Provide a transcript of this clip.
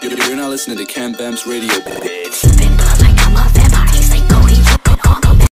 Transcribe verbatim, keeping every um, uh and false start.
You're not listening to Cam Bam's radio, bitch.